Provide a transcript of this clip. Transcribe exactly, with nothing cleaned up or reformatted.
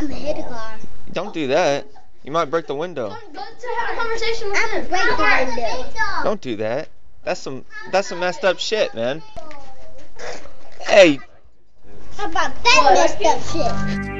I'm gonna hit the car. Don't do that. You might break the window. Let's have a conversation with I'm him. gonna break the window. Don't do that. That's some that's some messed up shit, man. Hey. How about that messed up shit?